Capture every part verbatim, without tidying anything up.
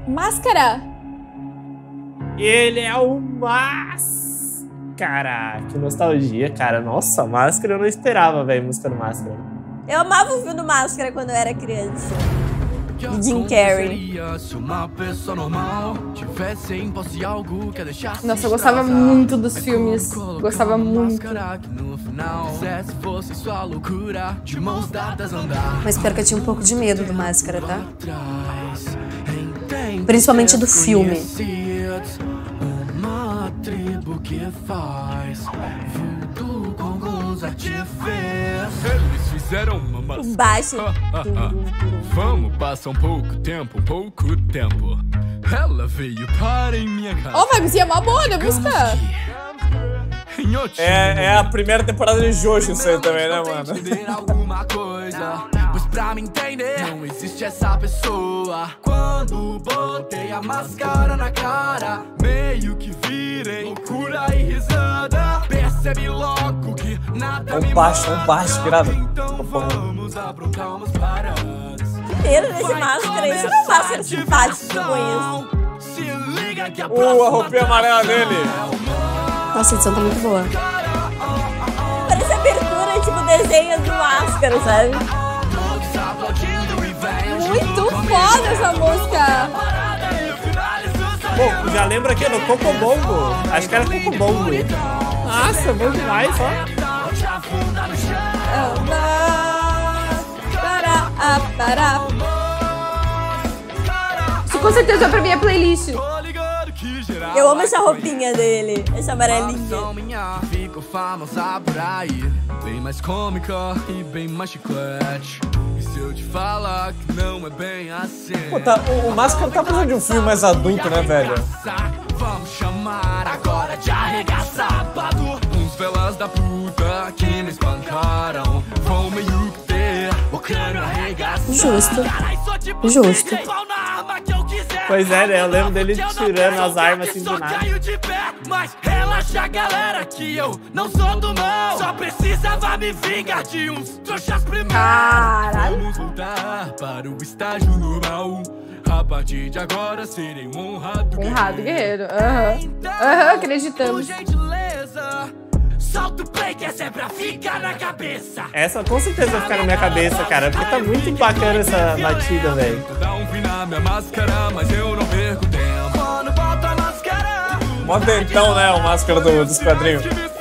Máscara! Ele é o Máscara! Que nostalgia, cara. Nossa, Máscara eu não esperava, velho, música do Máscara. Eu amava o filme do Máscara quando eu era criança. De Jim Carrey. Nossa, eu gostava muito dos filmes. Gostava muito. Mas pior que eu tinha um pouco de medo do Máscara, tá? Principalmente do filme. Uma tribo que faz voodoo com alguns artifícios. Eles fizeram uma maçã. Baixo. Vamos, passa um pouco tempo, um pouco tempo. Ela veio para em minha casa. Ó, oh, vai, é uma boa, né, música? É, é a primeira temporada de Jojo isso aí também, né, mano? Pois pra me entender, não existe essa pessoa. Quando botei a máscara na cara, meio que virei loucura e risada. Percebi logo que nada me baixo, um baixo, grava. Então vamos aprontar umas paradas. Inteiro desse Máscara, isso não é um Máscara simpático que eu conheço. Se liga que a Uh, a roupinha amarela dele. Nossa, a edição tá muito boa. Parece abertura, tipo, desenho do Máscara, sabe? Muito foda essa música. Pô, já lembra aqui no Cocobongo. Acho que era Cocobongo. Nossa, bom demais, ó. Isso com certeza é pra minha playlist. Eu amo essa roupinha dele, essa amarelinha. Ficou famosa por aí, bem mais cômica e bem mais chiclete. E se eu te falar que não é bem assim? Pô, tá, o, o Máscara tá precisando de um filme mais adulto, né, velho? Vamos chamar agora de arregaçado. Uns velas da puta que me espancaram vão meio que ter o crânio arregaçado. Justo. Justo. Pois é, né? Eu lembro dele tirando as armas assim do nada. Mas relaxa, galera, que eu não sou do mal. Só precisava me vingar de uns trouxas primeiro. Caralho. Vamos voltar para o estágio normal. A partir de agora serei um honrado guerreiro. Honrado guerreiro. Aham. Aham, acreditamos. Solta o play que essa é pra ficar na cabeça. Essa com certeza vai ficar na minha cabeça, cara. Porque tá muito bacana essa batida, velho. Dá um fim na minha máscara, mas eu não perco tempo. Quando boto a máscara. Mó dentão, né? O Máscara do, dos quadrinhos.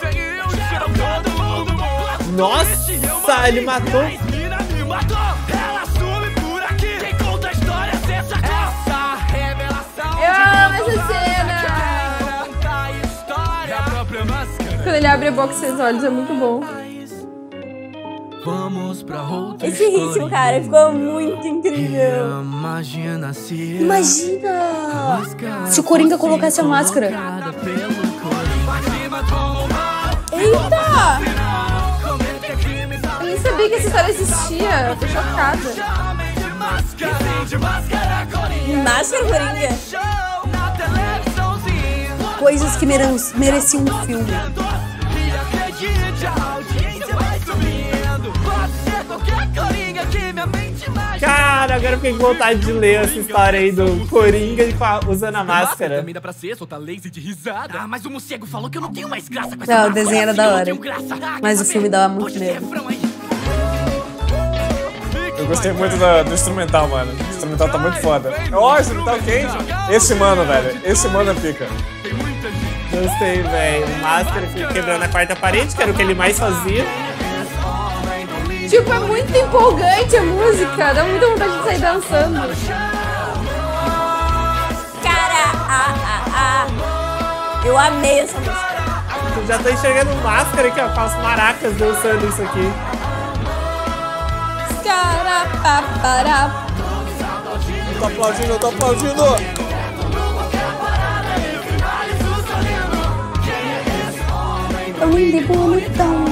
Nossa, ele matou. Eu amo essa cena. Quando ele abre a boca e seus olhos, é muito bom. Vamos pra outra Esse ritmo, cara, ficou muito incrível. Imagina se Imagina se o Coringa colocasse a máscara. Eita! Eu nem sabia que essa história existia. Eu tô chocada. Máscara, Coringa. Coisas que mere mereciam um filme. Cara, agora eu fiquei com vontade de ler essa história aí do Coringa usando a máscara. Também dá pra ser, soltar laser de risada. Ah, mas o morcego falou que eu não tenho mais graça com essa Não, o desenho era da hora. máscara. Mas o filme dava muito medo. Eu gostei muito do, do instrumental, mano. O instrumental tá muito foda. Ó, oh, instrumental quente. Esse mano, velho. Esse mano pica. Gostei, velho. O Máscara quebrando a quarta parede, que era o que ele mais fazia. Tipo, é muito empolgante a música. Dá muita vontade de sair dançando. Cara, ah, ah, ah. Eu amei essa música. Eu já tô enxergando o Máscara aqui, ó, com as maracas dançando isso aqui. Cara, papará. Eu tô aplaudindo, eu tô aplaudindo. É lindo e bonitão.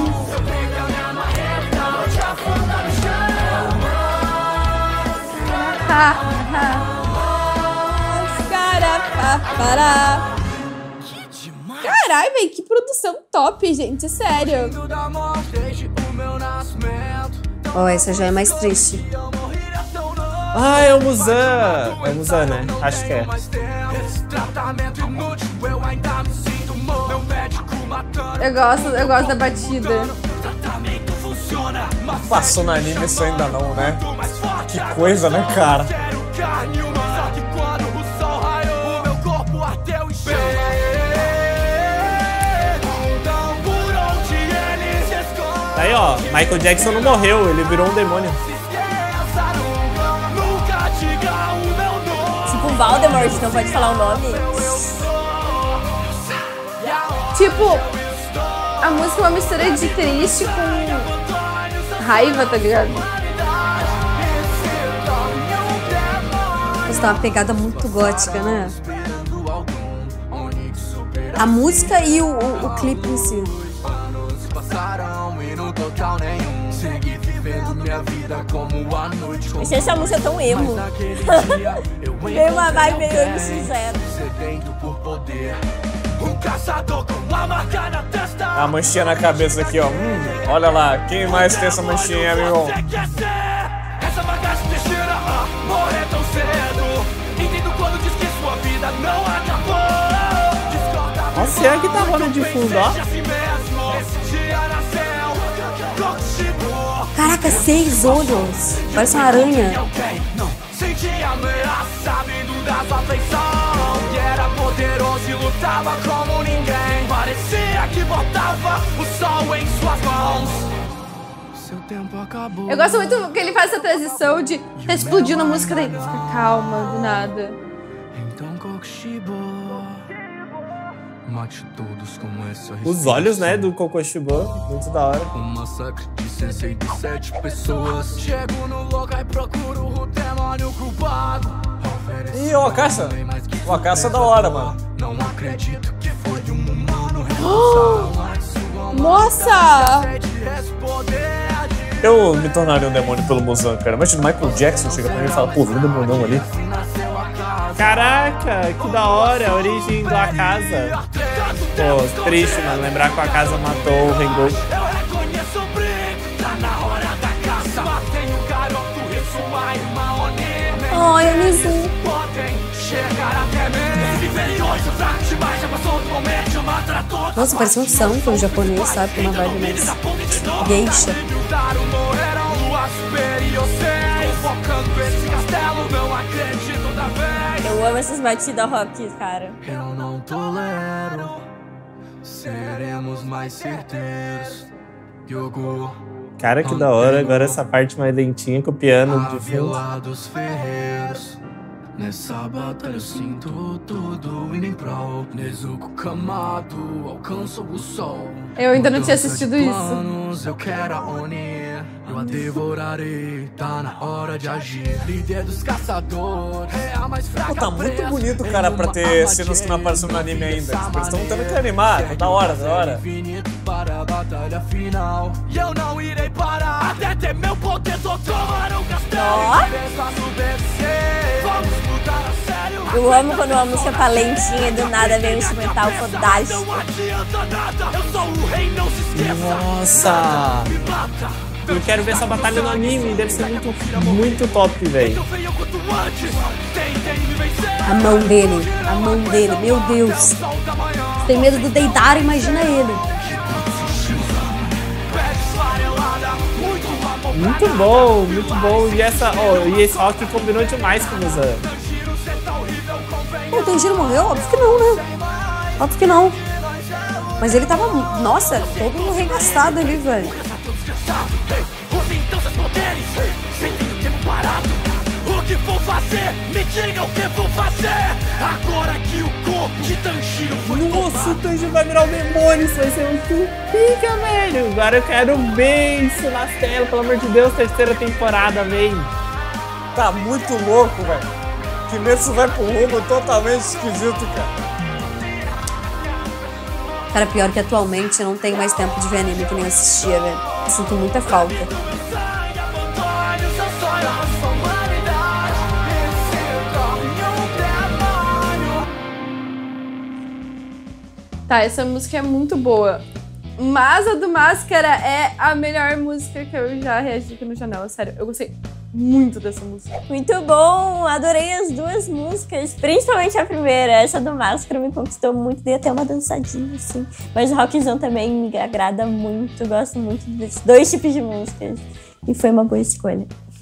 Ha, ha. Cara, papará. Caralho, velho, que produção top, gente, sério. Ó, oh, essa já é mais triste. Ah, é o Muzan. É o Muzan, né? Acho que é. Eu gosto, eu gosto da batida. Passou no anime, isso ainda não, né? Que coisa, né, cara? Aí, ó, Michael Jackson não morreu, ele virou um demônio. Tipo um Voldemort, não pode falar o nome. Tipo, a música é uma mistura de triste com raiva, tá ligado? Isso tá uma pegada muito gótica, né? A música e o, o, o clipe em si. Achei essa música tão emo. Veio uma vibe meio emo sincero. A manchinha na cabeça aqui, ó. Hum, olha lá, quem mais tem essa manchinha, meu irmão? Essa bagagem deixeira morrer tão cedo. Entendo quando diz que sua vida não acabou. Nossa, é que tá rolando de fundo, ó. Caraca, seis olhos. Parece uma aranha. Senti ameaça vindo da sua afeição. E era poderoso e lutava como ninguém. Parecia que botava o sol em suas mãos. Seu tempo acabou. Eu gosto muito que ele faz essa transição de tá explodindo a música, daí fica calma, do nada. Então Kokushibo mate todos com essa Os olhos, né, do Kokushibo, muito da hora. Um massacre de cento e sete pessoas. Chego no local e procuro o demônio culpado. Ih, ó, a caça. Ó, a caça é da hora, mano. Não acredito que foi um humano responsável. Nossa! Eu me tornaria um demônio pelo Muzan, cara. Imagina o Michael Jackson chega pra mim e fala, pô, viu um demônio ali? Caraca, que da hora, a origem do Akaza. Pô, triste, mano, lembrar que o Akaza matou o Rengoku. Ai, eu me zoom. Nossa, parece um santo um japonês, sabe? Com uma vibe mais geisha. Eu amo essas batidas rock, cara. Eu não tolero. Seremos mais certeiros. Yogo. Cara, que da hora. Agora essa parte mais lentinha com o piano de fundo. Dos ferreiros. Nessa batalha eu sinto tudo indo em prol. Nezuko Kamado alcança o sol. Eu ainda não tinha assistido isso. Eu quero a Oni, eu a devorarei. Tá na hora de agir. Líder dos caçadores. É a mais fraca. Pô, tá muito bonito, cara, pra ter cenas que não apareceram no anime ainda. Eles estão tendo que animar. Tá da hora, da hora. Para a batalha final. E eu não irei parar até ter meu poder tomar um castelo. Vamos lutar a sério. Eu amo quando uma música tá lentinha e do nada vem um instrumental fantástico. Não adianta nada. Eu sou o rei, não se esqueça. Nossa! Eu quero ver essa batalha no anime, deve ser muito, muito top, velho. A mão dele, a mão dele, meu Deus. Tem medo do Deidara, imagina ele. Muito bom, muito bom. E essa, oh, e esse rock combinou demais com o Muzan. Pô, o Tanjiro morreu? Óbvio que não, né? Óbvio que não. Mas ele tava, nossa, todo arregaçado ali, velho. O que vou fazer? Me diga o que vou fazer. Agora que o corpo de Tanjiro foi Nossa, o Tanjiro vai virar um demônio. Isso vai ser muito pica, velho. Agora eu quero ver isso na tela. Pelo amor de Deus, terceira temporada, vem. Tá muito louco, velho. Kimetsu vai pro rumo totalmente esquisito, cara. Cara, pior que atualmente eu não tenho mais tempo de ver anime que nem eu assistia, velho. Sinto muita falta. Tá, essa música é muito boa. Mas a do Máscara é a melhor música que eu já reagi aqui no Janela. Sério, eu gostei muito dessa música. Muito bom, adorei as duas músicas, principalmente a primeira, essa do Máscara me conquistou muito, dei até uma dançadinha, assim. Mas o rockzão também me agrada muito, gosto muito desses dois tipos de músicas. E foi uma boa escolha.